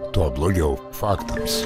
tuo blogiau faktams.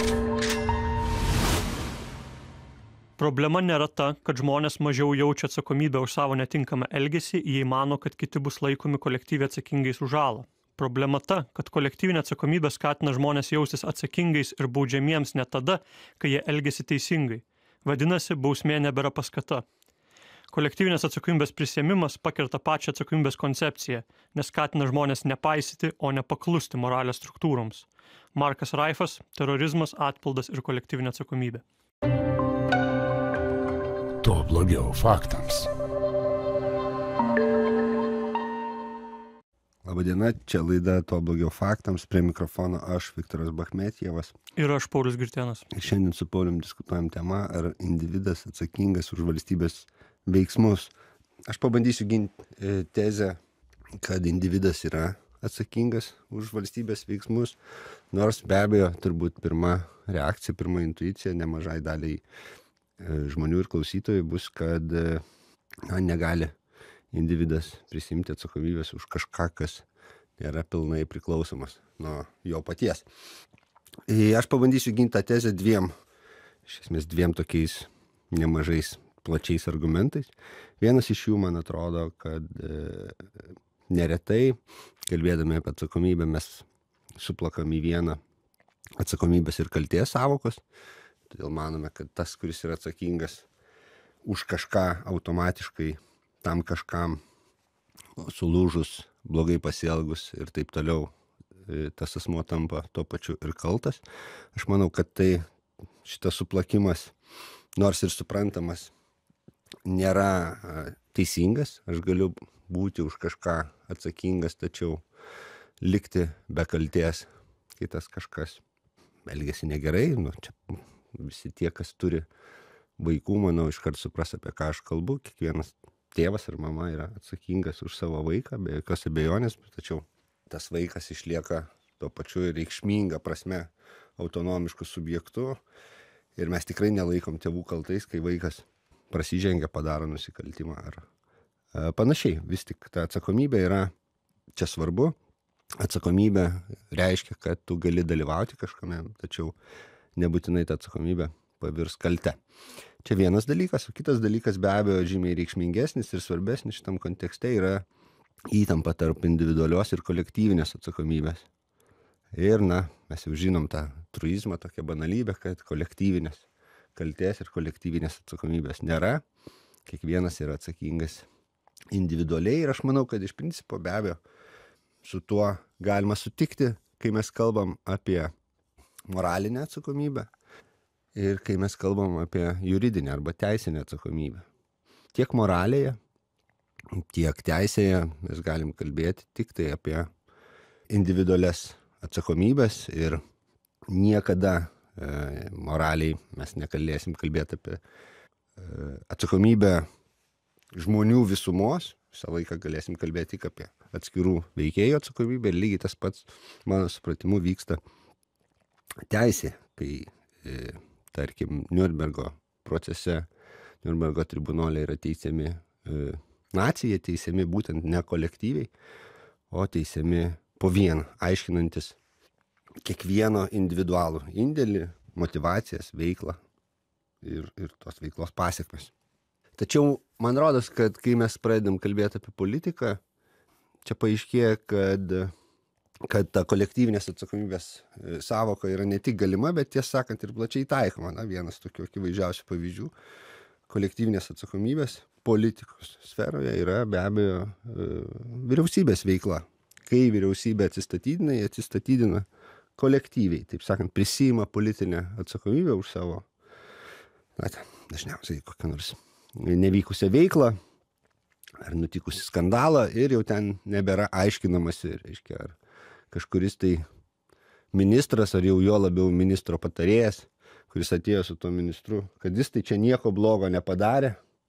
Problema nėra ta, kad žmonės mažiau jaučia atsakomybę už savo netinkamą elgesį, jei mano, kad kiti bus laikomi kolektyviai atsakingais už žalą. Problema ta, kad kolektyvinė atsakomybė skatina žmonės jaustis atsakingais ir baudžiamiems net tada, kai jie elgiasi teisingai. Vadinasi, bausmė nebėra paskata. Kolektyvinės atsakomybės prisiėmimas pakerta pačią atsakomybės koncepciją, nes skatina žmonės nepaisyti, o ne paklusti moralės struktūroms. Markas Raifas, Terorizmas, atpildas ir kolektyvinė atsakomybė. Tuo blogiau faktams. Labadiena, čia laida Tuo blogiau faktams, prie mikrofono aš, Viktoras Bachmetjevas. Ir aš, Paulius Girtėnas. Šiandien su Paulium diskutuojam temą, ar individas atsakingas už valstybės veiksmus. Aš pabandysiu ginti tezę, kad individas yra atsakingas už valstybės veiksmus, nors be abejo, turbūt pirma reakcija, pirma intuicija nemažai daliai žmonių ir klausytojų bus, kad negali individas prisimti atsakomybės už kažką, kas nėra pilnai priklausomas nuo jo paties. Aš pabandysiu ginti tą tezę dviem tokiais nemažais plačiais argumentais. Vienas iš jų, man atrodo, kad neretai, kalbėdami apie atsakomybę, mes suplakam į vieną atsakomybės ir kaltės sąvokos. Todėl manome, kad tas, kuris yra atsakingas už kažką automatiškai, tam kažkam sulūžus, blogai pasielgus ir taip toliau, tas asmuo tampa tuo pačiu ir kaltas. Aš manau, kad šitas suplakimas, nors ir suprantamas, nėra teisingas. Aš galiu būti už kažką atsakingas, tačiau likti be kaltės, kai tas kažkas elgiasi negerai. Čia visi tie, kas turi vaikų, manau, iškart supras, apie ką aš kalbu. Kiekvienas tėvas ir mama yra atsakingas už savo vaiką, be jokios abejonės, tačiau tas vaikas išlieka tuo pačiu reikšminga prasme autonomišku subjektu ir mes tikrai nelaikom tėvų kaltais, kai vaikas prasižengia, padaro nusikaltimą ar panašiai. Vis tik ta atsakomybė yra čia svarbu. Atsakomybė reiškia, kad tu gali dalyvauti kažkame, tačiau nebūtinai ta atsakomybė pavirs kalte. Čia vienas dalykas, o kitas dalykas be abejo žymiai reikšmingesnis ir svarbesnis šitam kontekste yra įtampa tarp individualios ir kolektyvinės atsakomybės. Ir mes jau žinom tą truizmą, tokią banalybę, kad kolektyvinės kaltės ir kolektyvinės atsakomybės nėra. Kiekvienas yra atsakingas individualiai ir aš manau, kad iš principo be abejo su tuo galima sutikti, kai mes kalbam apie moralinę atsakomybę ir kai mes kalbam apie juridinę arba teisinę atsakomybę. Tiek moralėje, tiek teisėje mes galim kalbėti tik tai apie individualias atsakomybės ir niekada moraliai mes negalėsim kalbėti apie atsakomybę žmonių visumos. Visą laiką galėsim kalbėti tik apie atskirų veikėjų atsakomybę ir lygiai tas pats, mano supratimu, vyksta teisė, kai, tarkim, Niurnbergo procese, Niurnbergo tribunole yra teisiami nacijai, teisiami būtent ne kolektyviai, o teisiami po vieną, aiškinantis kiekvieno individualų indėlį, motivacijas, veiklą ir tos veiklos pasekmes. Tačiau man rodos, kad kai mes pradedam kalbėti apie politiką, čia paaiškėja, kad ta kolektyvinės atsakomybės sąvoka yra ne tik galima, bet tiesą sakant ir plačiai taikoma. Vienas tokių akivaizdžiausių pavyzdžių kolektyvinės atsakomybės politikos sferoje yra be abejo vyriausybės veikla. Kai vyriausybė atsistatydina kolektyviai, taip sakant, prisiima politinę atsakomybę už savo, dažniausiai kokią nors nevykusią veiklą ar nutikusi skandalą ir jau ten nebėra aiškinamasi, reiškia, ar kažkuris tai ministras, ar jau jo labiau ministro patarėjas, kuris atėjo su tuo ministru, kad jis tai čia nieko blogo nepadarė,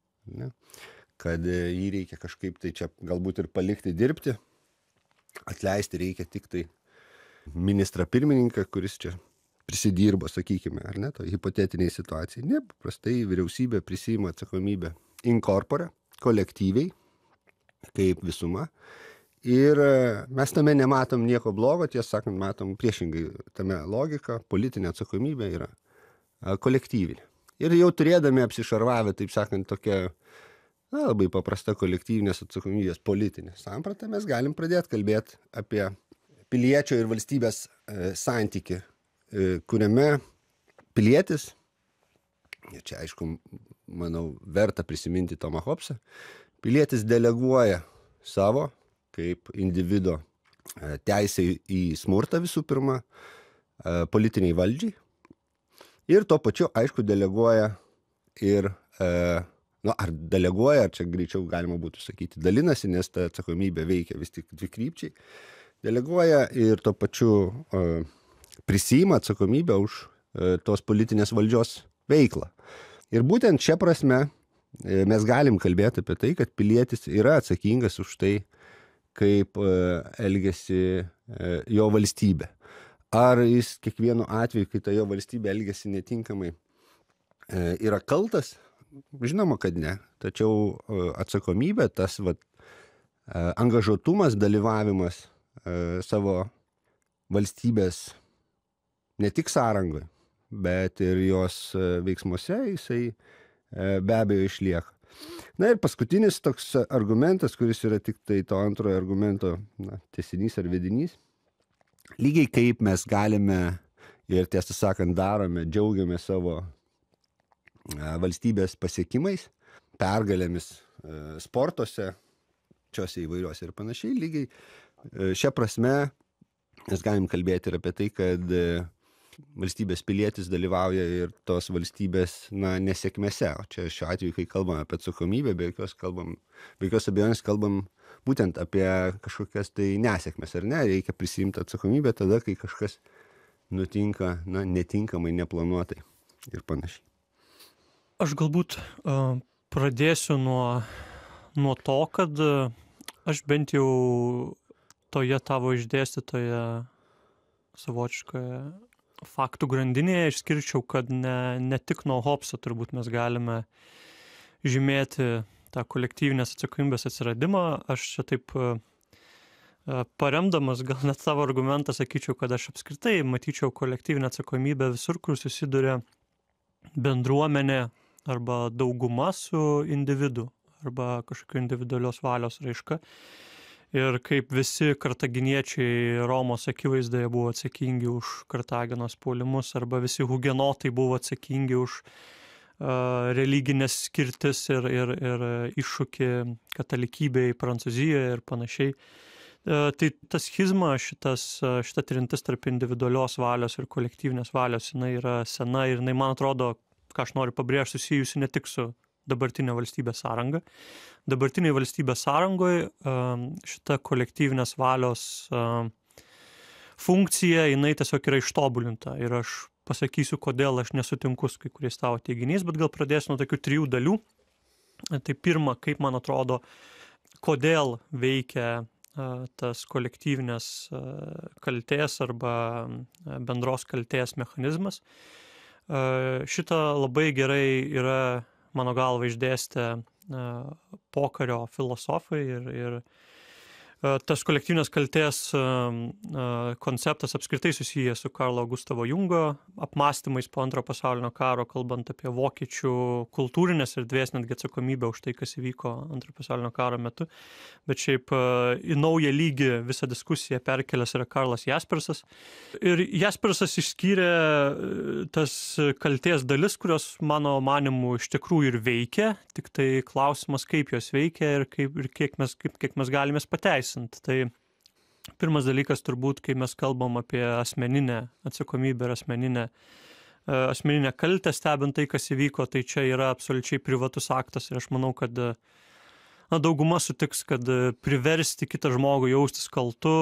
kad jį reikia kažkaip tai čia galbūt ir palikti dirbti, atleisti reikia tik tai ministrą pirmininką, kuris čia prisidirbo, sakykime, ar ne, to hipotetiniai situacijai. Ne, paprastai vyriausybė prisiima atsakomybę in corpore, kolektyviai, kaip visuma, Ir mes tame nematom nieko blogo, tiesą sakant, matom priešingai tame logiką, politinė atsakomybė yra kolektyvinė. Ir jau turėdami apsišarvavę, taip sakant, tokia labai paprasta kolektyvinės atsakomybės politinė samprata, mes galim pradėti kalbėti apie piliečio ir valstybės santykį, kuriame pilietis, ir čia aišku, manau, verta prisiminti Tomą Hobbesą, pilietis deleguoja savo kaip individo teisę į smurtą visų pirma, politiniai valdžiai. Ir tuo pačiu, aišku, deleguoja ir, ar deleguoja, ar čia greičiau galima būtų sakyti, dalinasi, nes ta atsakomybė veikia vis tik dvikrypčiai. Deleguoja ir tuo pačiu prisiima atsakomybę už tos politinės valdžios veiklą. Ir būtent šia prasme mes galim kalbėti apie tai, kad pilietis yra atsakingas už tai, kaip elgiasi jo valstybė. Ar jis kiekvienu atveju, kai ta jo valstybė elgiasi netinkamai, yra kaltas? Žinoma, kad ne. Tačiau atsakomybė, tas angažuotumas, dalyvavimas savo valstybės ne tik sąrangoje, bet ir jos veiksmuose jisai be abejo išlieka. Na ir paskutinis toks argumentas, kuris yra tik tai to antrojo argumento tęsinys ar vedinys. Lygiai kaip mes galime ir tiesą sakant darome, džiaugiamės savo valstybės pasiekimais, pergalėmis sportuose, čiose įvairiuose ir panašiai, lygiai šia prasme mes galim kalbėti ir apie tai, kad valstybės pilietis dalyvauja ir tos valstybės nesėkmėse. O čia šiuo atveju, kai kalbame apie atsakomybę, be jokios abejonės kalbam būtent apie kažkokias tai nesėkmės, ar ne? Reikia prisiimti atsakomybę tada, kai kažkas nutinka netinkamai, neplanuotai ir panašiai. Aš galbūt pradėsiu nuo to, kad aš bent jau toje tavo išdėstytoje savotiškoje faktų grandinėje išskirčiau, kad ne tik nuo Hobbeso turbūt mes galime žymėti tą kolektyvinės atsakomybės atsiradimą. Aš čia taip paremdamas gal net savo argumentą sakyčiau, kad aš apskritai matyčiau kolektyvinę atsakomybę visur, kur susiduria bendruomenė arba dauguma su individu arba kažkokiu individualios valios raiška. Ir kaip visi kartaginiečiai Romos akivaizdoje buvo atsakingi už Kartagenos puolimus, arba visi hugenotai buvo atsakingi už religinės skirtis ir iššūkį katalikybei Prancūzijoje ir panašiai. Tai ta schizma, šita trintis tarp individualios valios ir kolektyvinės valios, jinai yra sena ir jinai, man atrodo, ką aš noriu pabrėžti, susijusi ne tik su dabartinė valstybės sąranga. Dabartiniai valstybės sąrangoje šita kolektyvinės valios funkcija, jinai tiesiog yra ištobulinta. Ir aš pasakysiu, kodėl aš nesutinku su kai kuriais tavo teiginiais, bet gal pradėsiu nuo tokių 3 dalių. Tai pirma, kaip man atrodo, kodėl veikia tas kolektyvinės kaltės arba bendros kaltės mechanizmas. Šitą labai gerai yra, mano galva, išdėstę pokario filosofai ir tas kolektyvinės kaltės konceptas apskritai susijęs su Karlo Gustavo Jungo apmąstymais po Antrojo pasaulinio karo, kalbant apie vokiečių kultūrinės erdvės netgi atsakomybę už tai, kas įvyko Antrojo pasaulinio karo metu. Bet šiaip į naują lygį visą diskusiją perkelęs yra Karlas Jaspersas. Ir Jaspersas išskyrė tas kaltės dalis, kurios mano manimu iš tikrųjų ir veikia, tik tai klausimas, kaip jos veikia ir kiek mes galime pateisinti. Tai pirmas dalykas turbūt, kai mes kalbam apie asmeninę atsakomybę ir asmeninę kaltę stebint tai, kas įvyko, tai čia yra absoliučiai privatus aktas ir aš manau, kad dauguma sutiks, kad priversti kitą žmogų jaustis kaltu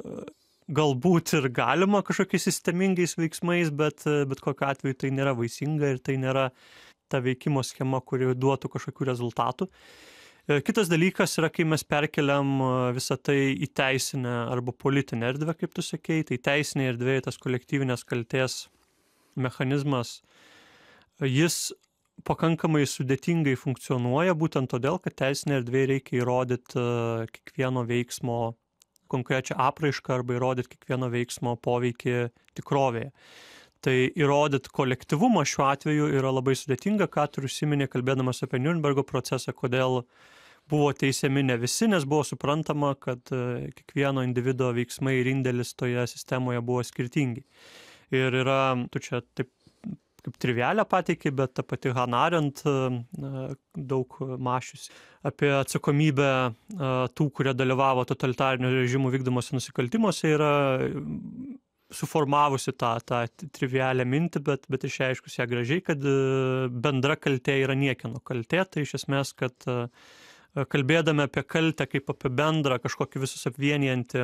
galbūt ir galima kažkokiais sistemingais veiksmais, bet kokiu atveju tai nėra vaisinga ir tai nėra ta veikimo schema, kuri duotų kažkokių rezultatų. Kitas dalykas yra, kai mes perkeliam visą tai į teisinę arba politinę erdvę, kaip tu sakei, tai teisinė erdvė, tas kolektyvinės kaltės mechanizmas, jis pakankamai sudėtingai funkcionuoja būtent todėl, kad teisinė erdvė reikia įrodyti kiekvieno veiksmo konkrečią apraišką arba įrodyti kiekvieno veiksmo poveikį tikrovėje. Tai įrodyti kolektyvumą šiuo atveju yra labai sudėtinga, ką tu užsiminė kalbėdamas apie Niurnbergo procesą, kodėl buvo teisiami ne visi, nes buvo suprantama, kad kiekvieno individo veiksmai ir indėlis toje sistemoje buvo skirtingi. Ir yra, tu čia taip kaip trivialę pateikį, bet ta pati Hannah Arendt daug mąsčiusi apie atsakomybę tų, kurie dalyvavo totalitarinių režimų vykdomose nusikaltimuose, yra suformavusi tą trivialią mintį, bet išreiškus ją gražiai, kad bendra kaltė yra niekieno kaltė. Tai iš esmės, kad kalbėdami apie kaltę kaip apie bendrą kažkokį visus apvienijantį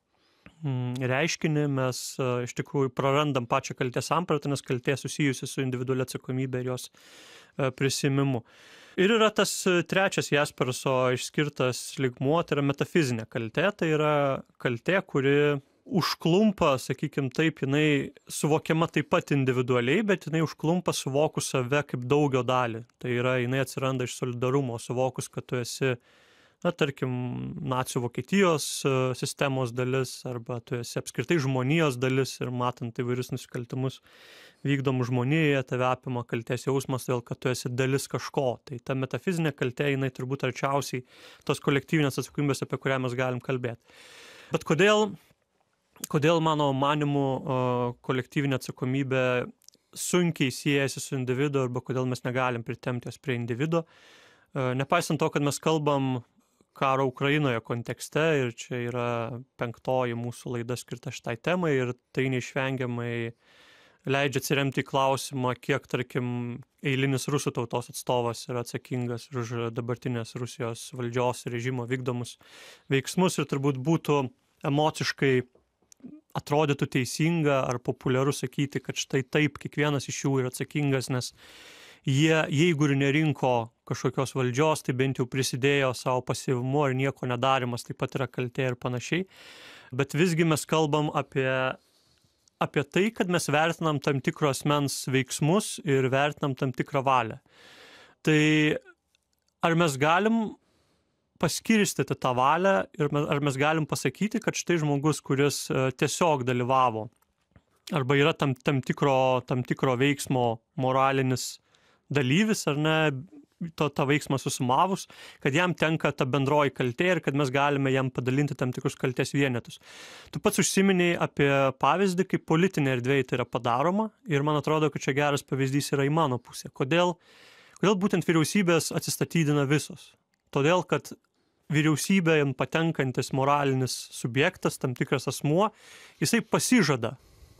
reiškinį, mes iš tikrųjų prarandam pačią kaltės sampratą, nes kaltė susijusi su individualia atsakomybė ir jos prisimimu. Ir yra tas trečias Jasperso išskirtas lygmuo, tai yra metafizinė kaltė, tai yra kaltė, kuri užklumpa, sakykim taip, jinai suvokiama taip pat individualiai, bet jinai užklumpa suvokus save kaip daugio dalį. Tai yra, jinai atsiranda iš solidarumo, suvokus, kad tu esi, tarkim, nacių Vokietijos sistemos dalis, arba tu esi apskritai žmonijos dalis ir matant įvairius nusikaltimus vykdomų žmonijoje, tave apima kaltės jausmas, dėl kad tu esi dalis kažko. Tai ta metafizinė kaltė, jinai turbūt arčiausiai tos kolektyvinės atsakomybės, apie kurią mes galim kalbėti. Bet kodėl mano manimu kolektyvinė atsakomybė sunkiai siejasi su individu arba kodėl mes negalim pritempti jos prie individo. Nepaisant to, kad mes kalbam karo Ukrainoje kontekste ir čia yra 5. mūsų laida skirta šitai temai ir tai neišvengiamai leidžia atsiremti į klausimą, kiek, tarkim, eilinis rusų tautos atstovas yra atsakingas už dabartinės Rusijos valdžios režimo vykdomus veiksmus ir turbūt būtų emociškai atrodytų teisinga ar populiaru sakyti, kad štai taip kiekvienas iš jų yra atsakingas, nes jie, jeigu ir nerinko kažkokios valdžios, tai bent jau prisidėjo savo pasyvumu ir nieko nedarimas, taip pat yra kaltė ir panašiai. Bet visgi mes kalbam apie tai, kad mes vertinam tam tikro asmens veiksmus ir vertinam tam tikrą valią. Tai ar mes galim paskirstyti tą valią ir ar mes galim pasakyti, kad štai žmogus, kuris tiesiog dalyvavo arba yra tam tikro veiksmo moralinis dalyvis, ar ne, tą veiksmą susumavus, kad jam tenka ta bendroji kaltė ir kad mes galime jam padalinti tam tikrus kaltės vienetus. Tu pats užsiminei apie pavyzdį, kaip politinė erdvėje tai yra padaroma ir man atrodo, kad čia geras pavyzdys yra į mano pusę. Kodėl būtent vyriausybės atsistatydina visos? Todėl, kad vyriausybėje patenkantis moralinis subjektas, tam tikras asmuo, jisai pasižada,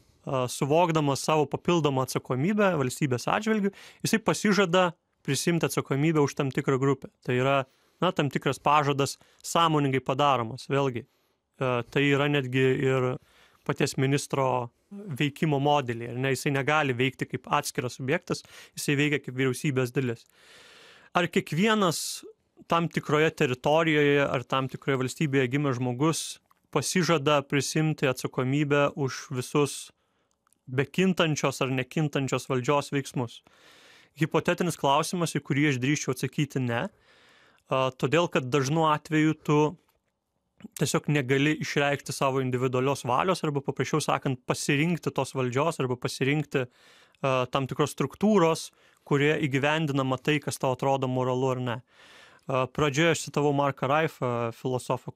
suvokdamas savo papildomą atsakomybę valstybės atžvilgių, jisai pasižada prisimti atsakomybę už tam tikrą grupę. Tai yra, tam tikras pažadas sąmoningai padaromas. Vėlgi, tai yra netgi ir paties ministro veikimo modelį. Jisai negali veikti kaip atskiras subjektas, jisai veikia kaip vyriausybės dalis. Ar kiekvienas tam tikroje teritorijoje ar tam tikroje valstybėje gimęs žmogus pasižada prisimti atsakomybę už visus bekintančios ar nekintančios valdžios veiksmus? Hipotetinis klausimas, į kurį aš drįsčiau atsakyti ne, todėl kad dažnu atveju tu tiesiog negali išreikšti savo individualios valios arba paprasčiau sakant pasirinkti tos valdžios arba pasirinkti tam tikros struktūros, kurie įgyvendinama tai, kas tau atrodo moralu ar ne. Pradžioje aš citavau Marką Raifą, filosofą,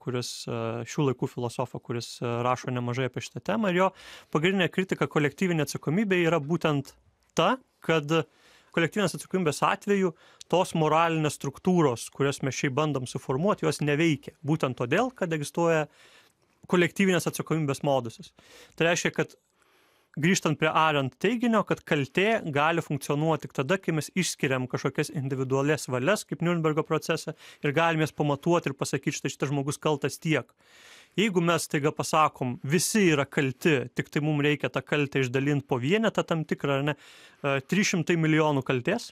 šių laikų filosofą, kuris rašo nemažai apie šitą temą ir jo pagrindinė kritika kolektyvinė atsakomybė yra būtent ta, kad kolektyvinės atsakomybės atveju tos moralinės struktūros, kurias mes šiaip bandom suformuoti, jos neveikia. Būtent todėl, kad egzistuoja kolektyvinės atsakomybės modusas. Tai reiškia, kad grįžtant prie Arendt teiginio, kad kaltė gali funkcionuoti tik tada, kai mes išskiriam kažkokias individualias valias, kaip Niurnbergo procese, ir galim jas pamatuoti ir pasakyti, štai šitas žmogus kaltas tiek. Jeigu mes taiga pasakom, visi yra kalti, tik tai mums reikia tą kaltę išdalinti po vienetą tam tikrą, ar ne, 300 milijonų kaltės,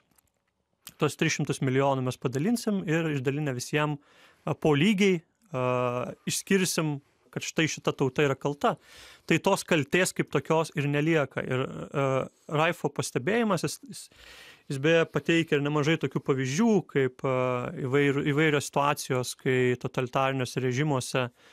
tos 300 milijonų mes padalinsim ir išdalinę visiems po lygiai išskirsim, kad štai šita tauta yra kalta, tai tos kaltės kaip tokios ir nelieka. Ir Raifo pastebėjimas, jis beje pateikia ir nemažai tokių pavyzdžių, kaip įvairios situacijos, kai totalitariniuose režimuose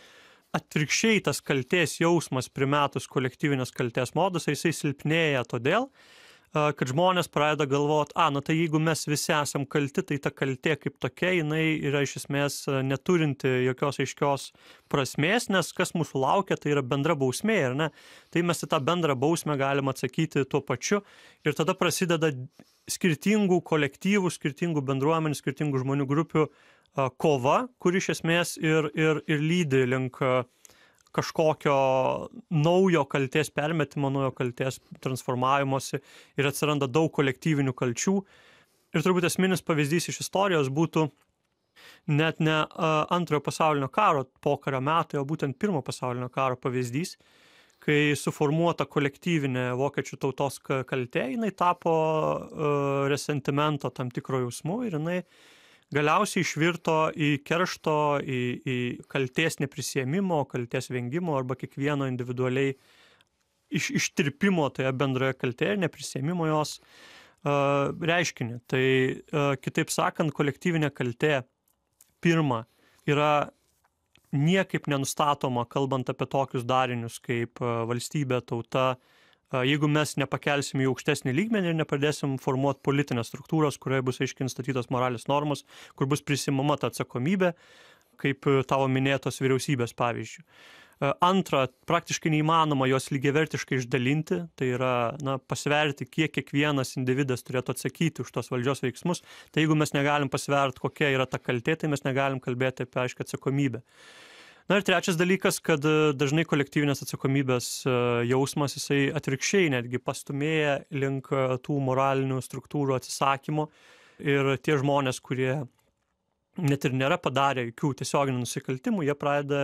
atvirkščiai tas kaltės jausmas primetus kolektyvinės kaltės modusą, jisai silpnėja todėl, kad žmonės pradeda galvoti, tai jeigu mes visi esam kalti, tai ta kaltė kaip tokia, jinai yra iš esmės neturinti jokios aiškios prasmės, nes kas mūsų laukia, tai yra bendra bausmė, ar ne? Tai mes į tą bendrą bausmę galim atsakyti tuo pačiu ir tada prasideda skirtingų kolektyvų, skirtingų bendruomenių, skirtingų žmonių grupių kova, kuri iš esmės ir lydi link kažkokio naujo kaltės permetimo, naujo kaltės transformavimosi ir atsiranda daug kolektyvinių kalčių. Ir turbūt esminis pavyzdys iš istorijos būtų net ne Antrojo pasaulinio karo pokario metai, o būtent Pirmo pasaulinio karo pavyzdys, kai suformuota kolektyvinė vokiečių tautos kaltė, jinai tapo resentimento tam tikro jausmu ir jinai galiausiai išvirto į keršto, į kaltės neprisiėmimo, kaltės vengimo arba kiekvieno individualiai ištirpimo toje bendroje kaltėje ir neprisiėmimo jos reiškinį. Tai kitaip sakant, kolektyvinė kaltė pirma yra niekaip nenustatoma, kalbant apie tokius darinius kaip valstybė, tauta, jeigu mes nepakelsim į aukštesnį lygmenį ir nepradėsim formuoti politinės struktūros, kurioje bus aiškiai nustatytos moralės normos, kur bus prisimama ta atsakomybė, kaip tavo minėtos vyriausybės pavyzdžių. Antra, praktiškai neįmanoma jos lygiavertiškai išdalinti, tai yra pasverti, kiek kiekvienas individas turėtų atsakyti už tos valdžios veiksmus. Tai jeigu mes negalim pasverti, kokia yra ta kaltė, tai mes negalim kalbėti apie aiškią atsakomybę. Ir trečias dalykas, kad dažnai kolektyvinės atsakomybės jausmas, jisai atvirkščiai netgi pastumėja link tų moralinių struktūrų atsisakymo ir tie žmonės, kurie net ir nėra padarę jokių tiesioginių nusikaltimų, jie pradeda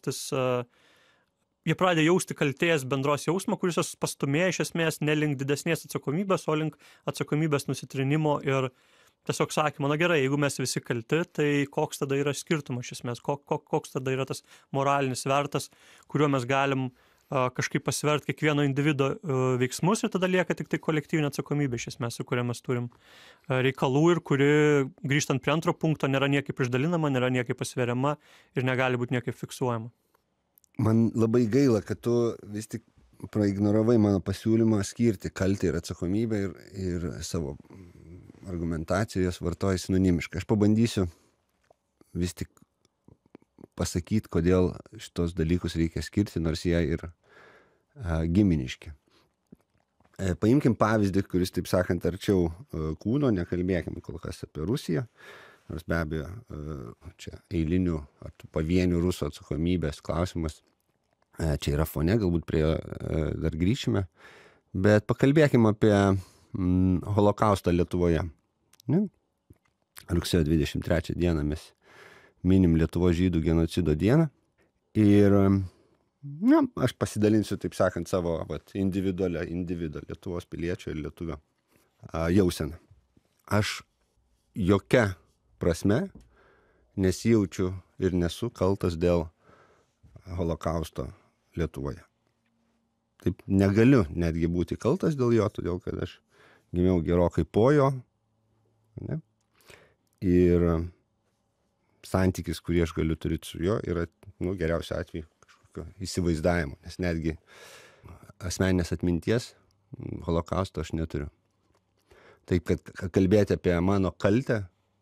jausti kaltės bendros jausmą, kuris pastumėja iš esmės ne link didesnės atsakomybės, o link atsakomybės nusitrinimo ir tiesiog sakymo, gerai, jeigu mes visi kalti, tai koks tada yra skirtumas iš esmės, koks tada yra tas moralinis vertas, kuriuo mes galim kažkaip pasverti kiekvieno individo veiksmus ir tada lieka tik tai kolektyvinė atsakomybė iš esmės, su kuria mes turim reikalų ir kuri, grįžtant prie antro punkto, nėra niekaip išdalinama, nėra niekaip pasveriama ir negali būti niekaip fiksuojama. Man labai gaila, kad tu vis tik praignoravai mano pasiūlymą skirti kaltę ir atsakomybę ir savo argumentacijos vartoja sinonimiškai. Aš pabandysiu vis tik pasakyti, kodėl šitos dalykus reikia skirti, nors jie ir giminiški. Paimkim pavyzdį, kuris, taip sakant, arčiau kūno, nekalbėkim kol kas apie Rusiją, nors be abejo čia eilinių ar pavienių rusų atsakomybės klausimas. Čia yra fone, galbūt prie dar grįšime, bet pakalbėkim apie holokaustą Lietuvoje. Rugsėjo 23 dieną mes minim Lietuvos žydų genocido dieną ir aš pasidalinsiu, taip sakant, savo individo Lietuvos piliečio ir lietuvio jauseną. Aš jokia prasme nesijaučiu ir nesu kaltas dėl holokausto Lietuvoje. Taip negaliu netgi būti kaltas dėl jo, todėl kad aš gimiau gerokai po jo. Ne? Ir santykis, kurį aš galiu turėti su jo, yra geriausiu atveju kažkokio įsivaizdavimo, nes netgi asmeninės atminties holokausto aš neturiu. Taip, kad kalbėti apie mano kaltę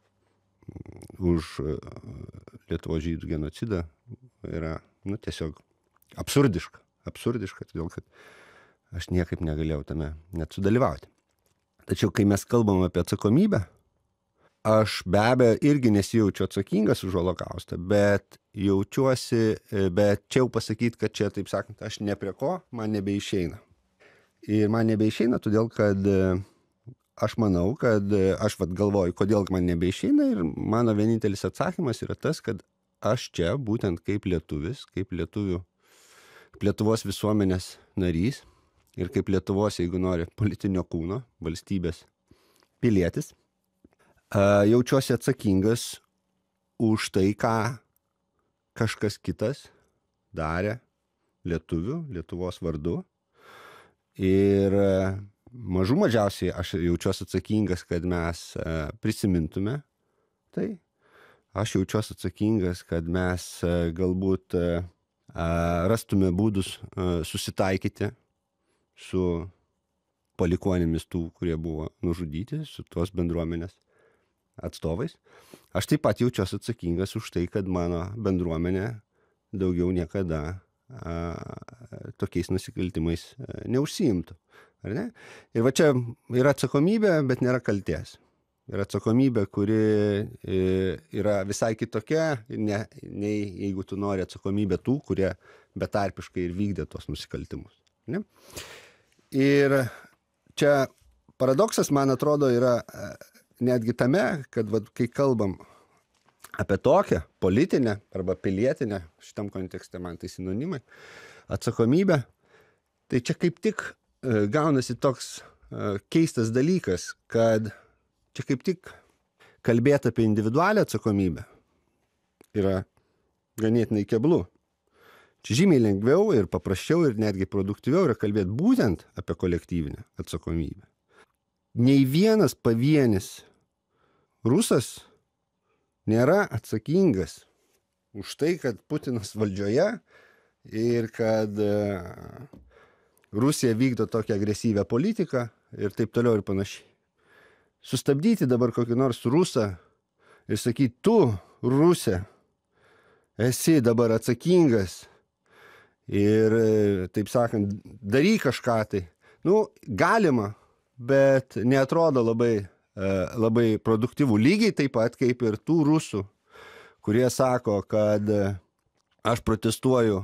už Lietuvos žydų genocidą yra tiesiog absurdiška, todėl kad aš niekaip negalėjau tame net sudalyvauti. Tačiau, kai mes kalbam apie atsakomybę, aš be abejo irgi nesijaučiu atsakingas už holokaustą, bet čia jau pasakyti, kad čia, taip sakant, aš ne prie ko, man nebeišeina. Ir man nebeišeina, todėl kad aš manau, kad aš galvoju, kodėl man nebeišeina ir mano vienintelis atsakymas yra tas, kad aš čia būtent kaip lietuvis, kaip Lietuvos visuomenės narys ir kaip Lietuvos, jeigu nori, politinio kūno, valstybės pilietis, jaučiuosi atsakingas už tai, ką kažkas kitas darė Lietuvos vardu. Ir mažų mažiausiai aš jaučiuosi atsakingas, kad mes prisimintume tai. Aš jaučiuosi atsakingas, kad mes galbūt rastume būdus susitaikyti su palikuonėmis tų, kurie buvo nužudyti, su tos bendruomenės atstovais. Aš taip pat jaučiuosi atsakingas už tai, kad mano bendruomenė daugiau niekada tokiais nusikaltimais neužsiimtų. Ar ne? Ir va čia yra atsakomybė, bet nėra kaltės. Yra atsakomybė, kuri yra visai kitokia, nei jeigu tu nori atsakomybę tų, kurie betarpiškai ir vykdė tos nusikaltimus. Ne? Ir čia paradoksas, man atrodo, yra netgi tame, kad kai kalbam apie tokią politinę arba pilietinę, šitam kontekste man tai sinonimai, atsakomybę, tai čia kaip tik gaunasi toks keistas dalykas, kad čia kaip tik kalbėti apie individualią atsakomybę yra ganėtinai keblu. Čia žymiai lengviau ir paprasčiau ir netgi produktyviau yra kalbėti būtent apie kolektyvinę atsakomybę. Nei vienas pavienis rusas nėra atsakingas už tai, kad Putinas valdžioje ir kad Rusija vykdo tokią agresyvią politiką ir taip toliau ir panašiai. Sustabdyti dabar kokį nors rusą ir sakyti, tu, Rusė, esi dabar atsakingas ir, taip sakant, daryk kažką tai. Galima, bet neatrodo labai produktyvų. Lygiai taip pat kaip ir tų rusų, kurie sako, kad aš protestuoju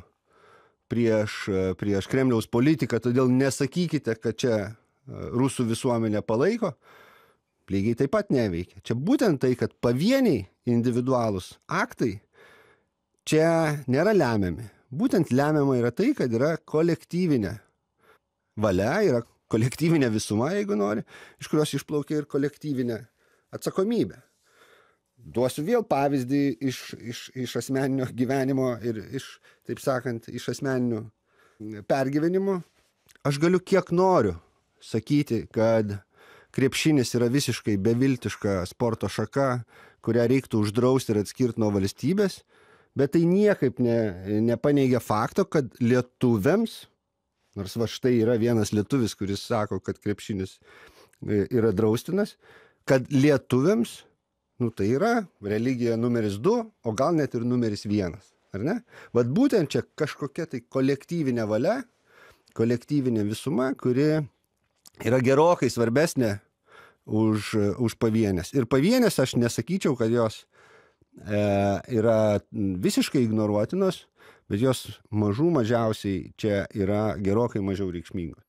prieš Kremliaus politiką, todėl nesakykite, kad čia rusų visuomenė palaiko, lygiai taip pat neveikia. Čia būtent tai, kad pavieniai individualūs aktai čia nėra lemiami. Būtent lemiama yra tai, kad yra kolektyvinė valia, yra kolektyvinė visuma, jeigu nori, iš kurios išplaukia ir kolektyvinė atsakomybė. Duosiu vėl pavyzdį iš asmeninio gyvenimo ir taip sakant, iš asmeninių pergyvenimų. Aš galiu kiek noriu sakyti, kad krepšinis yra visiškai beviltiška sporto šaka, kurią reiktų uždrausti ir atskirti nuo valstybės, bet tai niekaip nepaneigia fakto, kad lietuviams, nors va štai yra vienas lietuvis, kuris sako, kad krepšinis yra draustinas, kad lietuviams, tai yra religija numeris 2, o gal net ir numeris 1, ar ne? Vat būtent čia kažkokia tai kolektyvinė valia, kolektyvinė visuma, kuri yra gerokai svarbesnė už pavienės. Ir pavienės aš nesakyčiau, kad jos yra visiškai ignoruotinos, bet jos mažiausiai čia yra gerokai mažiau reikšmingos.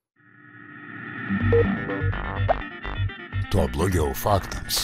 Tuo blogiau faktams.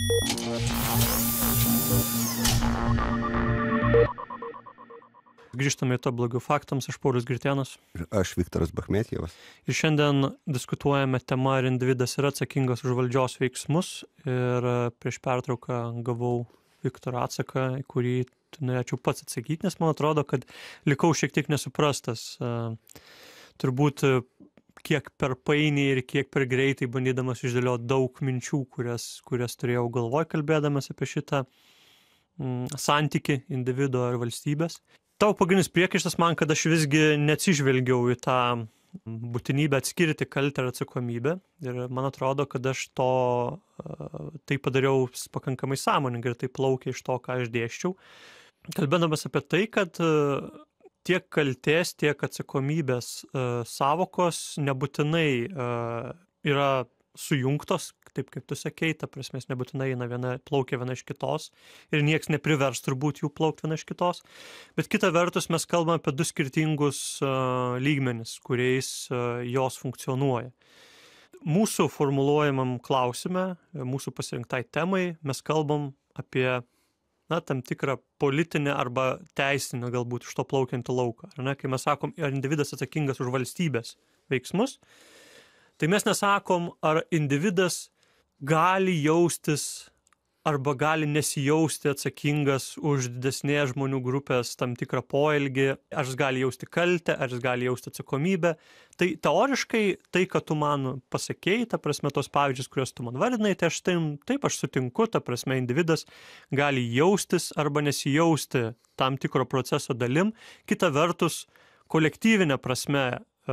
Grįžtame į To blogiau faktams, aš Paulius Gritėnas. Ir aš Viktoras Bachmetjevas. Ir šiandien diskutuojame temą, ar individas yra atsakingas už valdžios veiksmus. Ir prieš pertrauką gavau Viktoro atsaką, į kurį norėčiau pats atsakyti, nes man atrodo, kad likau šiek tiek nesuprastas. Turbūt kiek per painiai ir kiek per greitai bandydamas išdėlioti daug minčių, kurias turėjau galvoj, kalbėdamas apie šitą santykį individo ir valstybės. Tavo pagrindinis priekaištas man, kad aš visgi neatsižvelgiau į tą būtinybę atskirti kaltę ir atsakomybę. Ir man atrodo, kad aš tai padariau pakankamai sąmoningai ir tai plaukia iš to, ką aš dėsčiau. Kalbėdamas apie tai, kad tiek kaltės, tiek atsakomybės sąvokos nebūtinai yra sujungtos, taip kaip tu sakei, ta prasme, nebūtinai plaukia viena iš kitos ir nieks neprivers turbūt jų plaukti viena iš kitos. Bet kita vertus mes kalbame apie du skirtingus lygmenis, kuriais jos funkcionuoja. Mūsų formuluojamam klausime, mūsų pasirinktai temai, mes kalbam apie tam tikrą politinę arba teisinę galbūt iš to plaukiantį lauką. Kai mes sakom, ar individas atsakingas už valstybės veiksmus, tai mes nesakom, ar individas gali jaustis arba gali nesijausti atsakingas už didesnės žmonių grupės tam tikrą poelgį, ar jis gali jausti kaltę, ar jis gali jausti atsakomybę. Tai teoriškai tai, kad tu man pasakėjai, ta prasme, tos pavyzdžius, kuriuos tu man vardinai, tai taip aš sutinku, ta prasme, individas gali jaustis arba nesijausti tam tikro proceso dalim. Kita vertus, kolektyvinė prasme,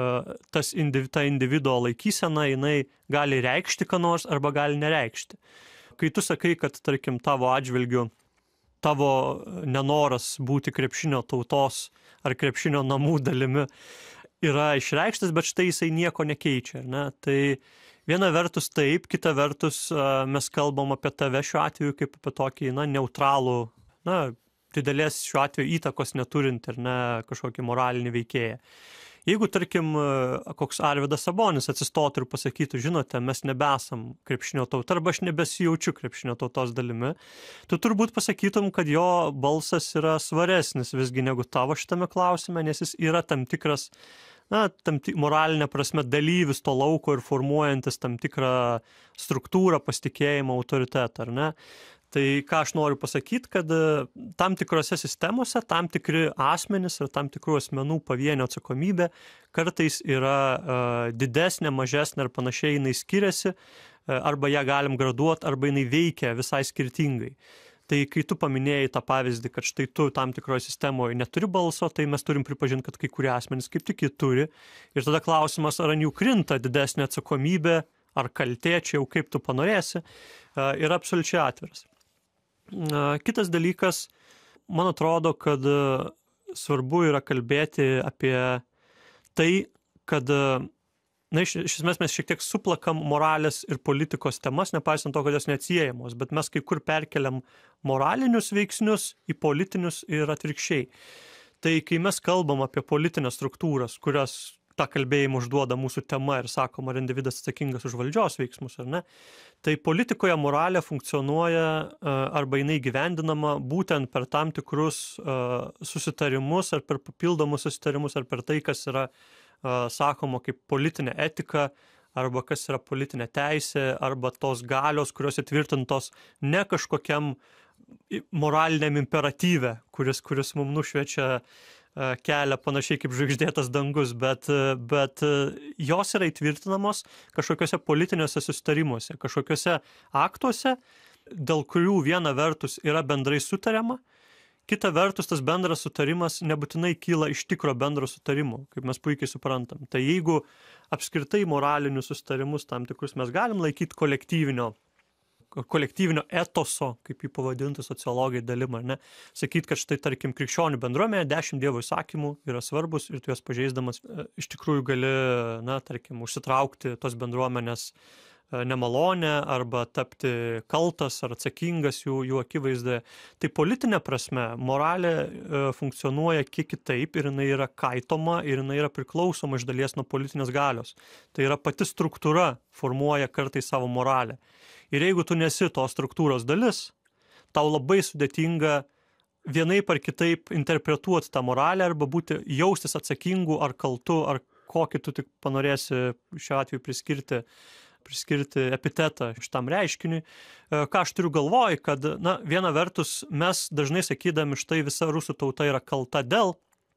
ta individo laikysena, jinai gali reikšti ką nors arba gali nereikšti. Kai tu sakai, kad, tarkim, tavo atžvilgiu, tavo nenoras būti krepšinio tautos ar krepšinio namų dalimi yra išreikštas, bet štai jisai nieko nekeičia, ar ne? Tai viena vertus taip, kita vertus mes kalbam apie tave šiuo atveju kaip apie tokį, neutralų, didelės šiuo atveju įtakos neturint, ar ne, kažkokį moralinį veikėją. Jeigu, tarkim, koks Arvydas Sabonis atsistotų ir pasakytų, žinote, mes nebesam krepšinio tauta, arba aš nebesijaučiu krepšinio tautos dalimi, tu turbūt pasakytum, kad jo balsas yra svaresnis visgi negu tavo šitame klausime, nes jis yra tam tikras, moralinė prasme dalyvis to lauko ir formuojantis tam tikrą struktūrą, pasitikėjimą, autoritetą, ar ne? Tai ką aš noriu pasakyti, kad tam tikrose sistemose tam tikri asmenys ir tam tikrų asmenų pavienio atsakomybė kartais yra didesnė, mažesnė ar panašiai, jinai skiriasi, arba ją galim graduoti, arba jinai veikia visai skirtingai. Tai kai tu paminėjai tą pavyzdį, kad štai tu tam tikroje sistemoje neturi balso, tai mes turim pripažinti, kad kai kurie asmenys kaip tik jį turi. Ir tada klausimas, ar ant jų krinta didesnė atsakomybė, ar kaltė, čia jau kaip tu panorėsi, yra absoliučiai atviras. Kitas dalykas, man atrodo, kad svarbu yra kalbėti apie tai, kad iš esmės mes šiek tiek suplakam moralės ir politikos temas, nepaisant to, kad jos neatsiejamos, bet mes kai kur perkeliam moralinius veiksnius į politinius ir atvirkščiai. Tai kai mes kalbam apie politinės struktūras, kurias tą kalbėjimą užduoda mūsų tema ir sakom, ar individas atsakingas už valdžios veiksmus ar ne, tai politikoje moralė funkcionuoja arba jinai gyvendinama būtent per tam tikrus susitarimus ar per papildomus susitarimus ar per tai, kas yra sakoma kaip politinė etika arba kas yra politinė teisė arba tos galios, kurios įtvirtintos ne kažkokiam moraliniam imperatyve, kuris mums nušviečia kelią panašiai kaip žvaigždėtas dangus, bet jos yra įtvirtinamos kažkokiuose politiniuose susitarimuose, kažkokiuose aktuose, dėl kurių viena vertus yra bendrai sutariama, kita vertus tas bendras sutarimas nebūtinai kyla iš tikro bendro sutarimo, kaip mes puikiai suprantam. Tai jeigu apskritai moralinius susitarimus tam tikrus mes galim laikyti kolektyvinio etoso, kaip jį pavadinti sociologai dalim, ar ne, sakyti, kad štai, tarkim, krikščionių bendruomenė 10 Dievo įsakymų yra svarbus ir tu juos pažeisdamas iš tikrųjų gali, tarkim, užsitraukti tos bendruomenės nemalonę arba tapti kaltas ar atsakingas jų akivaizdoje. Tai politinė prasme moralė funkcionuoja kiek kitaip ir jinai yra kaitoma ir jinai yra priklausoma iš dalies nuo politinės galios. Tai yra pati struktūra formuoja kartais savo moralę. Ir jeigu tu nesi tos struktūros dalis, tau labai sudėtinga vienaip ar kitaip interpretuoti tą moralę arba jaustis atsakingu ar kaltu, ar kokį tu tik panorėsi šiuo atveju priskirti epitetą šitam reiškiniui. Ką aš turiu galvoj, kad viena vertus mes dažnai sakydami štai visa rusų tauta yra kalta dėl,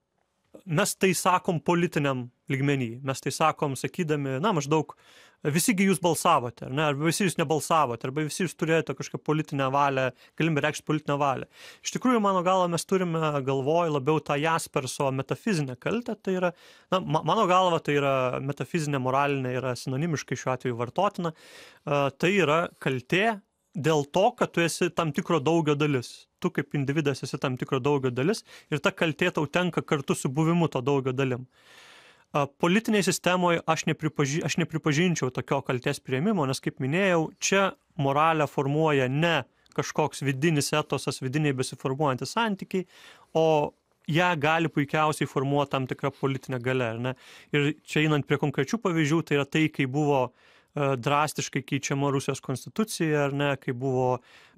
mes tai sakom politiniam lygmenį, mes tai sakom sakydami, maždaug visigi jūs balsavote, ar ne, arba visi jūs nebalsavote, arba visi jūs turėjote kažkokią politinę valią, galim reikšti politinę valią. Iš tikrųjų, mano galva, mes turime galvoj labiau tą Jasperso metafizinę kaltę, tai yra, mano galva, tai yra metafizinė, moralinė, yra sinonimiškai šiuo atveju vartotina, tai yra kaltė dėl to, kad tu esi tam tikro daugio dalis. Tu kaip individas esi tam tikro daugio dalis ir ta kaltė tau tenka kartu su buvimu to daugio dalim. Politinėje sistemoje aš nepripažinčiau tokio kaltės priėmimo, nes kaip minėjau, čia moralę formuoja ne kažkoks vidinis etosas, vidiniai besiformuojantys santykiai, o ją gali puikiausiai formuoti tam tikrą politinę galią. Ne? Ir čia einant prie konkrečių pavyzdžių, tai yra tai, kai buvo drastiškai keičiama Rusijos konstitucija, ar ne, kai buvo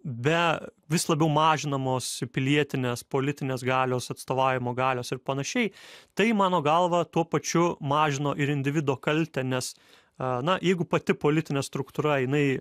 vis labiau mažinamos pilietinės, politinės galios, atstovavimo galios ir panašiai, tai mano galva tuo pačiu mažino ir individo kaltę, nes, jeigu pati politinė struktūra, jinai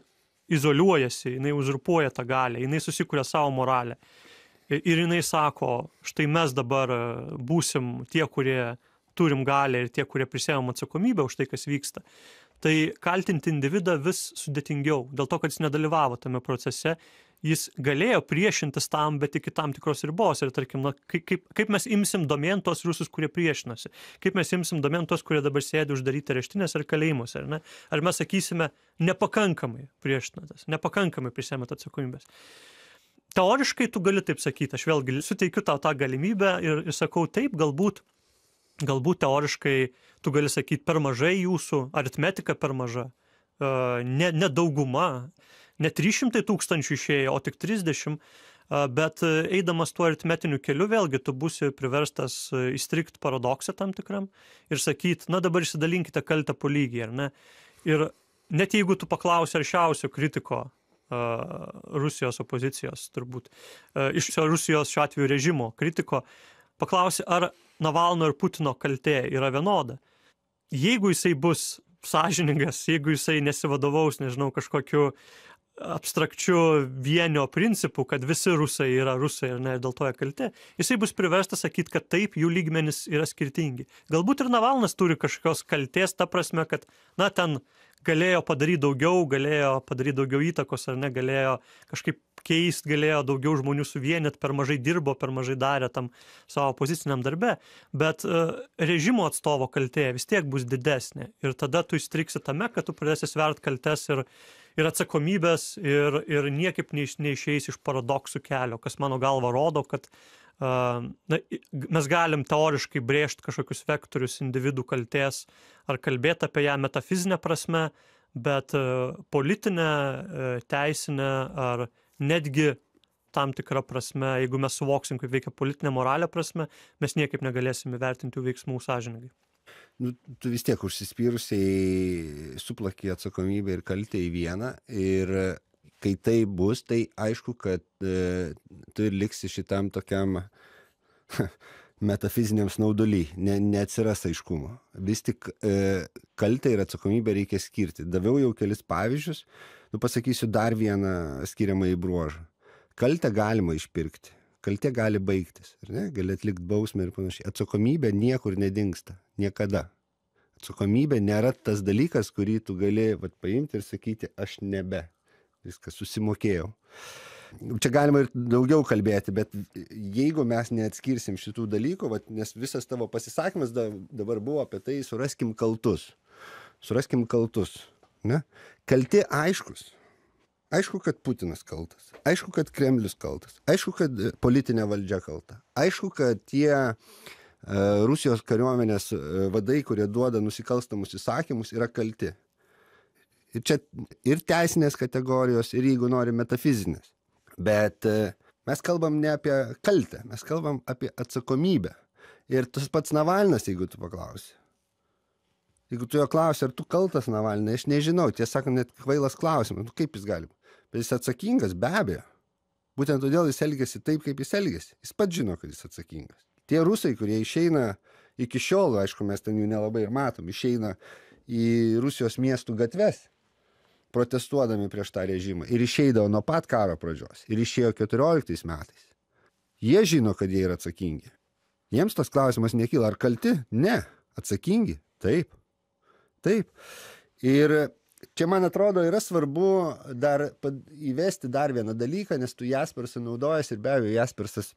izoliuojasi, jinai uzurpuoja tą galią, jinai susikuria savo moralę. Ir jinai sako, štai mes dabar būsim tie, kurie turim galią ir tie, kurie prisėmam atsakomybę už tai, kas vyksta. Tai kaltinti individą vis sudėtingiau, dėl to, kad jis nedalyvavo tame procese, jis galėjo priešintis tam, bet iki tam tikros ribos. Ir tarkim, kaip mes imsim domėn tos rusus, kurie priešinasi, kaip mes imsim domėn tos, kurie dabar sėdi uždaryti areštinės ar kalėjimuose, ar ne? Ar mes sakysime, nepakankamai priešinatės, nepakankamai prisėmėt atsakomybės. Teoriškai tu gali taip sakyti, aš vėlgi suteikiu tau tą galimybę ir sakau taip, galbūt teoriškai tu gali sakyti per mažai jūsų, aritmetika per maža, ne dauguma, ne 300 000 išėjo, o tik 30, bet eidamas tuo aritmetiniu keliu vėlgi tu būsi priverstas įstrigti paradoksą tam tikram ir sakyti, na dabar išsidalinkite kaltę po lygiai, ar ne? Ir net jeigu tu paklausi aršiausio kritiko Rusijos opozicijos, turbūt, iš Rusijos šiuo atveju režimo kritiko, paklausi, ar Navalno ir Putino kaltė yra vienoda. Jeigu jisai bus sąžiningas, jeigu jisai nesivadovaus, nežinau, kažkokiu abstrakčiu vienio principu, kad visi rusai yra rusai ir ne, dėl to jie kalti, jisai bus priverstas sakyti, kad taip, jų lygmenys yra skirtingi. Galbūt ir Navalnas turi kažkokios kaltės, ta prasme, kad, na, ten galėjo padaryti daugiau įtakos, ar ne, galėjo kažkaip keist, galėjo daugiau žmonių suvienyti, per mažai dirbo, per mažai darė tam savo poziciniam darbe, bet režimo atstovo kaltė vis tiek bus didesnė. Ir tada tu įstriksi tame, kad tu pradėsi svert kaltes ir atsakomybės ir niekaip neišeis iš paradoksų kelio, kas mano galva rodo, kad mes galim teoriškai brėžti kažkokius vektorius individų kaltės ar kalbėti apie ją metafizinę prasme, bet politinę, teisinę ar netgi tam tikrą prasme, jeigu mes suvoksim, kaip veikia politinė moralė prasme, mes niekaip negalėsim įvertinti jų veiksmų sąžiningai. Nu, tu vis tiek užsispyrusiai suplaki atsakomybę ir kaltę į vieną ir kai tai bus, tai aišku, kad tu ir liksi šitam tokiam metafiziniam snauduly, neatsiras aiškumo. Vis tik kaltę ir atsakomybę reikia skirti. Daviau jau kelis pavyzdžius, pasakysiu dar vieną skiriamąjį bruožą. Kaltę galima išpirkti, kaltė gali baigtis, ar ne? Gali atlikti bausmę ir panašiai. Atsakomybė niekur nedingsta, niekada. Atsakomybė nėra tas dalykas, kurį tu gali paimti ir sakyti, aš nebe. Viskas, susimokėjau. Čia galima ir daugiau kalbėti, bet jeigu mes neatskirsim šitų dalykų, nes visas tavo pasisakymas dabar buvo apie tai, suraskim kaltus. Ne? Kalti aiškus. Aišku, kad Putinas kaltas. Aišku, kad Kremlius kaltas. Aišku, kad politinė valdžia kalta. Aišku, kad tie Rusijos kariuomenės vadai, kurie duoda nusikalstamus įsakymus, yra kalti. Ir čia ir teisinės kategorijos, ir jeigu nori metafizinės. Bet mes kalbam ne apie kaltę, mes kalbam apie atsakomybę. Ir tas pats Navalnas, jeigu tu paklausi. Jeigu tu jo klausi, ar tu kaltas Navalnai, aš nežinau, tiesą sakant, net kvailas klausimas, kaip jis gali. Bet jis atsakingas, be abejo. Būtent todėl jis elgiasi taip, kaip jis elgiasi. Jis pats žino, kad jis atsakingas. Tie rusai, kurie išeina iki šiol, aišku, mes ten jų nelabai ir matom, išeina į Rusijos miestų gatves, protestuodami prieš tą režimą. Ir išeidavo nuo pat karo pradžios. Ir išėjo 14 metais. Jie žino, kad jie yra atsakingi. Jiems tas klausimas nekyla. Ar kalti? Ne. Atsakingi? Taip. Taip. Ir čia, man atrodo, yra svarbu dar įvesti dar vieną dalyką, nes tu Jaspersą naudojas ir be abejo Jaspersas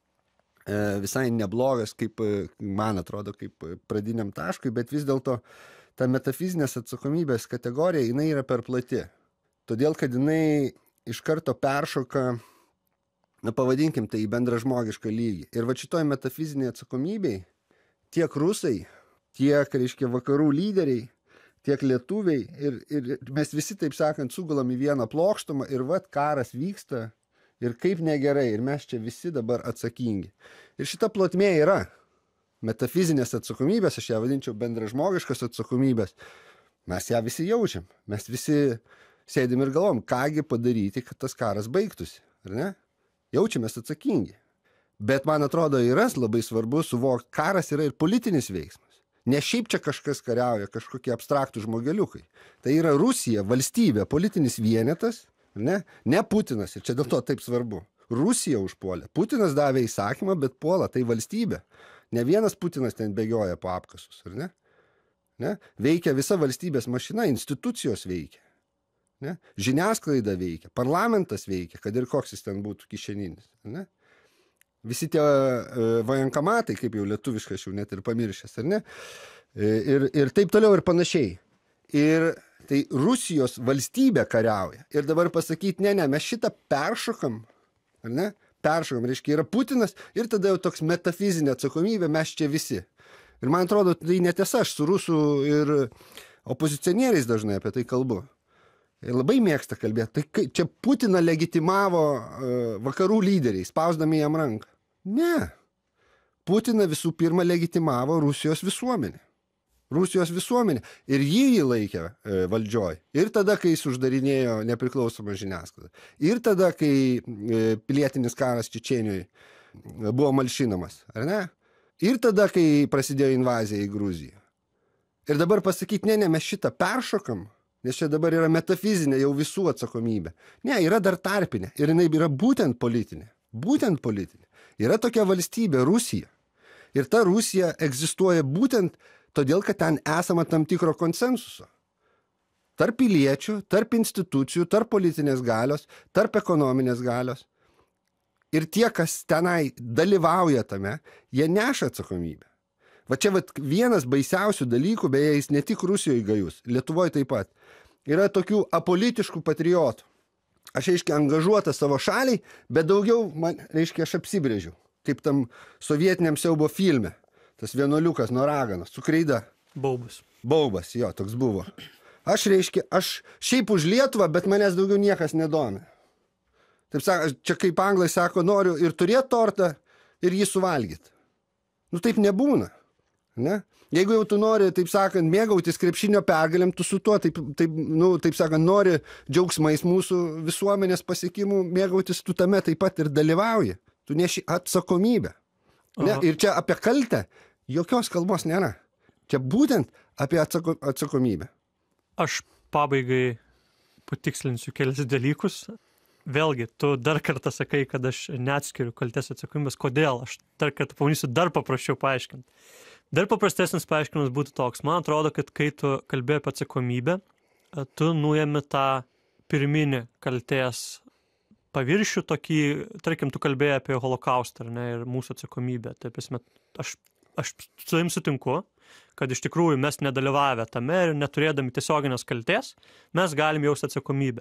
visai neblogas, kaip, man atrodo, kaip pradiniam taškui, bet vis dėlto ta metafizinės atsakomybės kategorija, jinai yra per plati. Todėl, kad jinai iš karto peršoka, pavadinkim tai, į bendražmogišką lygį. Ir va šitoj metafizinėje atsakomybei tiek rusai, tiek, reiškia, vakarų lyderiai, tiek lietuviai, ir mes visi, taip sakant, sugulam į vieną plokštumą ir vat karas vyksta ir kaip negerai, ir mes čia visi dabar atsakingi. Ir šita plotmė yra metafizinės atsakomybės, aš ją vadinčiau bendražmogiškas atsakomybės. Mes ją visi jaučiam, mes visi sėdim ir galvom, kągi padaryti, kad tas karas baigtųsi, ar ne? Jaučiamės atsakingi. Bet man atrodo, yra labai svarbu suvokti, karas yra ir politinis veiksmas. Ne šiaip čia kažkas kariauja, kažkokie abstraktų žmogeliukai. Tai yra Rusija, valstybė, politinis vienetas, Ne? Ne Putinas, ir čia dėl to taip svarbu. Rusija užpuolė. Putinas davė įsakymą, bet puola, tai valstybė. Ne vienas Putinas ten bėgioja po apkasus, ar ne? Ne? Veikia visa valstybės mašina, institucijos veikia. Ne? Žiniasklaida veikia, parlamentas veikia, kad ir koks jis ten būtų kišeninis. Ne? Visi tie vajankamatai, kaip jau lietuviškai aš jau net ir pamiršęs, ar ne? Ir taip toliau ir panašiai. Ir tai Rusijos valstybė kariauja. Ir dabar pasakyti, ne, mes šitą peršokam, ar ne? Peršokam, reiškia, yra Putinas ir tada jau toks metafizinė atsakomybė, mes čia visi. Ir man atrodo, tai netiesa, aš su rusų ir opozicionieriais dažnai apie tai kalbu. Ir labai mėgsta kalbėti. Tai čia Putiną legitimavo vakarų lyderiai, spausdami jam ranką. Ne. Putiną visų pirma legitimavo Rusijos visuomenė. Rusijos visuomenė. Ir jį laikė valdžioj. Ir tada, kai jis uždarinėjo nepriklausomą žiniasklaidą. Ir tada, kai pilietinis karas Čečėnijoje buvo malšinamas. Ar ne? Ir tada, kai prasidėjo invazija į Gruziją. Ir dabar pasakyti, ne, mes šitą peršokam, nes čia dabar yra metafizinė jau visų atsakomybė. Ne, yra dar tarpinė. Ir jinai yra būtent politinė. Būtent politinė. Yra tokia valstybė, Rusija. Ir ta Rusija egzistuoja būtent todėl, kad ten esama tam tikro konsensuso. Tarp piliečių, tarp institucijų, tarp politinės galios, tarp ekonominės galios. Ir tie, kas tenai dalyvauja tame, jie neša atsakomybę. Va čia vienas baisiausių dalykų, beje, jis ne tik Rusijoje gajus, Lietuvoje taip pat. Yra tokių apolitiškų patriotų. Aš, reiškia, angažuotas savo šaliai, bet daugiau, reiškia, aš apsibrėžiu. Kaip tam sovietiniam siaubo filme. Tas vienuoliukas nuo raganos, su kreida. Baubas. Baubas, jo, toks buvo. Aš, reiškia, aš šiaip už Lietuvą, bet manęs daugiau niekas nedomi. Taip sako, čia kaip anglai sako, noriu ir turėti tortą, ir jį suvalgyti. Nu taip nebūna. Ne? Jeigu jau tu nori, taip sakant, mėgautis krepšinio pergalėm, tu su tuo, taip sakant, nori džiaugsmais mūsų visuomenės pasiekimų, mėgautis tu tame taip pat ir dalyvauji. Tu neši atsakomybę. Ne? Ir čia apie kaltę jokios kalbos nėra. Čia būtent apie atsakomybę. Aš pabaigai patikslinsiu kelis dalykus. Vėlgi, tu dar kartą sakai, kad aš neatskiriu kaltės atsakomybės. Kodėl? Aš dar kartą pabandysiu dar paprasčiau paaiškinti. Dar paprastesnis paaiškinimas būtų toks. Man atrodo, kad kai tu kalbėjai apie atsakomybę, tu nuėmi tą pirminį kaltės paviršių tokį, tarkim, tu kalbėjai apie holokaustą, ar ne, ir mūsų atsakomybę. Tai prasme, aš su jums sutinku, kad iš tikrųjų mes nedalyvavę tame ir neturėdami tiesioginės kaltės, mes galim jausti atsakomybę.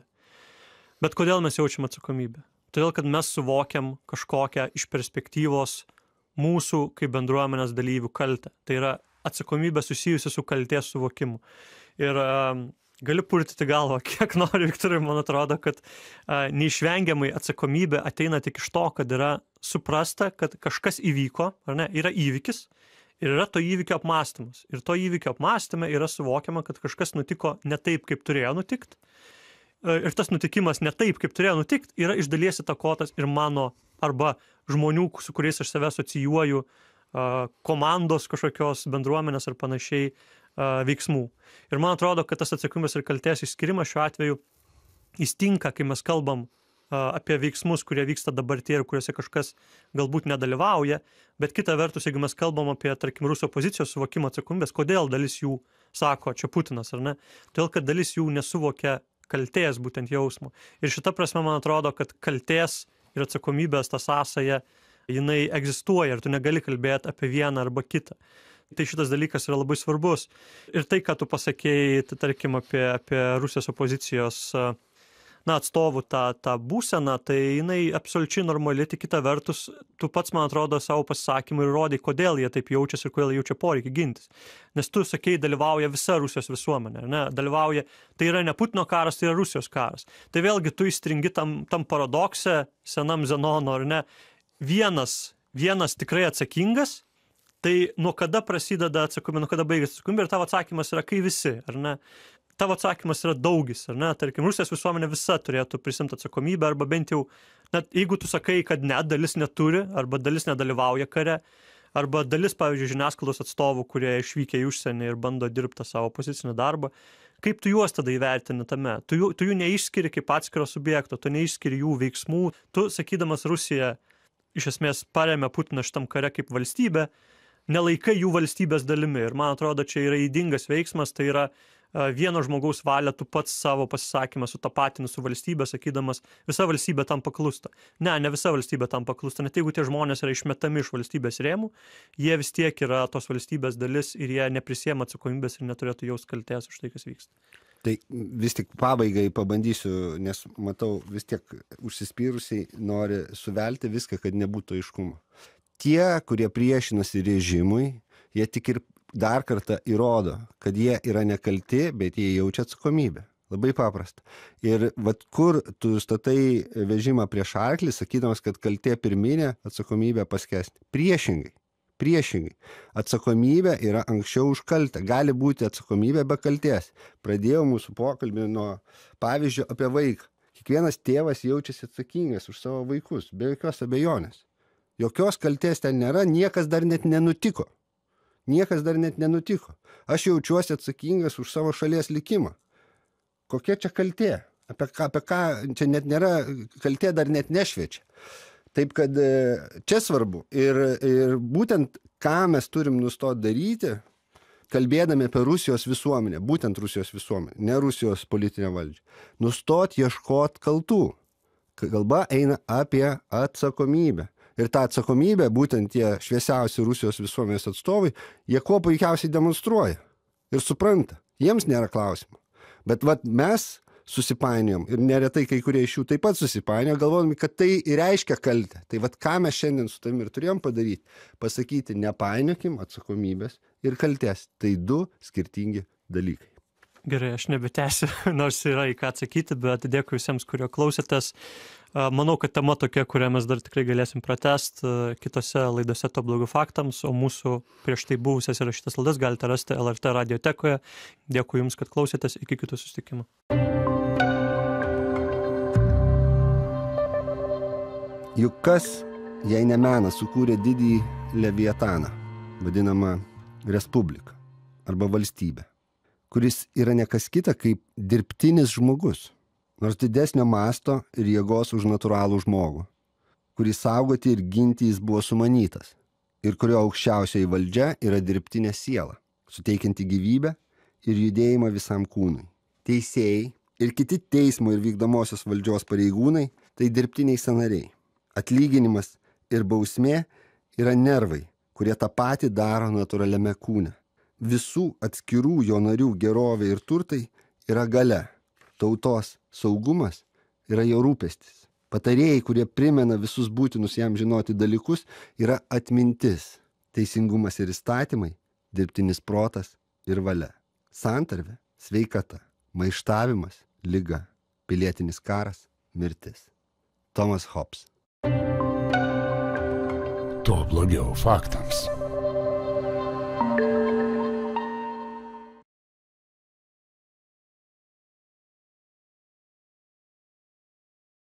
Bet kodėl mes jaučiam atsakomybę? Todėl, kad mes suvokiam kažkokią iš perspektyvos mūsų kaip bendruomenės dalyvių kaltę. Tai yra atsakomybė susijusi su kaltės suvokimu. Ir gali purtyti galvą, kiek nori, Viktorai, man atrodo, kad neišvengiamai atsakomybė ateina tik iš to, kad yra suprasta, kad kažkas įvyko, ar ne, yra įvykis ir yra to įvykio apmąstymas. Ir to įvykio apmąstyme yra suvokiama, kad kažkas nutiko ne taip, kaip turėjo nutikti. Ir tas nutikimas ne taip, kaip turėjo nutikti, yra iš dalies įtakotas ir mano arba žmonių, su kuriais aš save asocijuoju, komandos kažkokios bendruomenės ar panašiai veiksmų. Ir man atrodo, kad tas atsakomybės ir kaltės išskirimas šiuo atveju įstinka, kai mes kalbam apie veiksmus, kurie vyksta dabartyje ir kuriuose kažkas galbūt nedalyvauja, bet kita vertus, jeigu mes kalbam apie, tarkim, Rusų opozicijos suvokimą atsakomybės, kodėl dalis jų sako, čia Putinas, ar ne? Todėl, kad dalis jų nesuvokia kaltės būtent jausmo. Ir šita prasme, man atrodo, kad kaltės ir atsakomybės ta sąsaja, jinai egzistuoja ir tu negali kalbėti apie vieną arba kitą. Tai šitas dalykas yra labai svarbus. Ir tai, ką tu pasakėjai, tai, tarkim, apie Rusijos opozicijos atstovų tą būseną, tai jinai absoliučiai normali, tik kita vertus, tu pats, man atrodo, savo pasisakymą ir rodai, kodėl jie taip jaučiasi ir kodėl jie jaučia poreikį gintis. Nes tu sakei, dalyvauja visa Rusijos visuomenė, ne? Dalyvauja, tai yra ne Putino karas, tai yra Rusijos karas. Tai vėlgi tu įstringi tam paradokse, senam Zenono, ar ne, vienas tikrai atsakingas, tai nuo kada prasideda atsakomybė, nuo kada baigėsi atsakomybė ir tavo atsakymas yra kai visi, ar ne? Tavo atsakymas yra daugis, ar ne? Tarkim, Rusijos visuomenė visa turėtų prisimti atsakomybę, arba bent jau, net jeigu tu sakai, kad ne, dalis neturi, arba dalis nedalyvauja kare, Arba dalis, pavyzdžiui, žiniasklaidos atstovų, kurie išvykę į užsienį ir bando dirbti savo pozicinį darbą, kaip tu juos tada įvertini tame? Tu jų neišskiri kaip atskiro subjekto, tu neišskiri jų veiksmų, tu, sakydamas Rusija, iš esmės paremia Putiną šitam kare kaip valstybę, nelaikai jų valstybės dalimi. Ir man atrodo, čia yra ydingas veiksmas, tai yra vieno žmogaus valia, tu pats savo pasisakymą sutapatini su valstybė, sakydamas, visa valstybė tam paklūsta. Ne visa valstybė tam paklūsta, net jeigu tie žmonės yra išmetami iš valstybės rėmų, jie vis tiek yra tos valstybės dalis ir jie neprisiema atsakomybės ir neturėtų jaust kaltės už tai, kas vyksta. Tai vis tik pabaigai pabandysiu, nes matau vis tiek užsispyrusiai nori suvelti viską, kad nebūtų aiškumo. Tie, kurie priešinasi režimui, jie tik ir dar kartą įrodo, kad jie yra nekalti, bet jie jaučia atsakomybę. Labai paprasta. Ir vat kur tu statai vežimą prieš arklį, sakydamas, kad kaltė pirminė, atsakomybė paskesnė. Priešingai. Atsakomybė yra anksčiau už kaltę. Gali būti atsakomybė be kaltės. Pradėjau mūsų pokalbį nuo pavyzdžio apie vaiką. Kiekvienas tėvas jaučiasi atsakingas už savo vaikus, be jokios abejonės. Jokios kaltės ten nėra, niekas dar net nenutiko. Aš jaučiuosi atsakingas už savo šalies likimą. Kokia čia kaltė? Apie ką čia net nėra, kaltė dar net nešviečia. Taip kad čia svarbu. Ir būtent ką mes turim nustoti daryti, kalbėdami apie Rusijos visuomenę, būtent Rusijos visuomenę, ne Rusijos politinę valdžią. Nustoti ieškoti kaltų. Kalba eina apie atsakomybę. Ir tą atsakomybę, būtent tie šviesiausi Rusijos visuomenės atstovai, jie kuo puikiausiai demonstruoja ir supranta. Jiems nėra klausimų. Bet mes susipainiojom ir neretai kai kurie iš jų taip pat susipainiojo, galvodami, kad tai ir reiškia kaltę. Tai ką mes šiandien su tavimi ir turėjom padaryti? Pasakyti, nepainiokim atsakomybės ir kaltės. Tai du skirtingi dalykai. Gerai, aš nebetęsiu, nors yra į ką atsakyti, bet dėkui visiems, kurie klausėtės. Manau, kad tema tokia, kurią mes dar tikrai galėsim pratęsti kitose laidose To blogiau faktams, o mūsų prieš tai buvusias įrašytas laidas galite rasti LRT radiotekoje. Dėkui Jums, kad klausėtės, iki kitų susitikimų. Juk kas, jei ne menas, sukūrė didįjį Leviataną, vadinamą Respubliką arba valstybę, kuris yra ne kas kita kaip dirbtinis žmogus, nors didesnio masto ir jėgos už natūralų žmogų, kurį saugoti ir ginti jis buvo sumanytas, ir kurio aukščiausioji valdžia yra dirbtinė siela, suteikianti gyvybę ir judėjimą visam kūnui. Teisėjai ir kiti teismo ir vykdomosios valdžios pareigūnai tai dirbtiniai sąnariai. Atlyginimas ir bausmė yra nervai, kurie tą patį daro natūraliame kūne. Visų atskirų jo narių gerovė ir turtai yra galia. Tautos saugumas yra jo rūpestis. Patarėjai, kurie primena visus būtinus jam žinoti dalykus, yra atmintis, teisingumas ir įstatymai, dirbtinis protas ir valia. Santarvė, sveikata, maištavimas, liga, pilietinis karas, mirtis. Thomas Hobbes. To blogiau faktams.